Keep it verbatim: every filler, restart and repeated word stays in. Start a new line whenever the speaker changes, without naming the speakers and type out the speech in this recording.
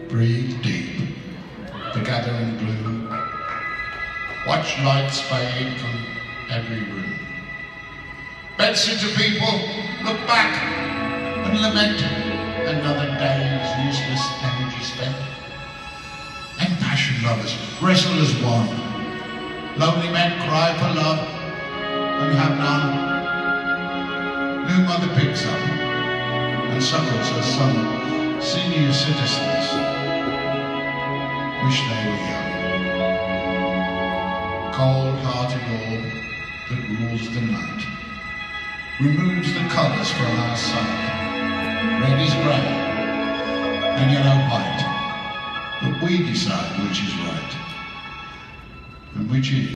Breathe deep the gathering gloom. Watch lights fade from every room. Bedsitter people, look back and lament another day's useless energy spent. And passion lovers wrestle as one. Lonely men cry for love and have none. New mother picks up and suckles her son. Senior citizens wish they were young. Cold-hearted orb that rules the night removes the colours from our sight. Red is grey and yellow white, but we decide which is right and which is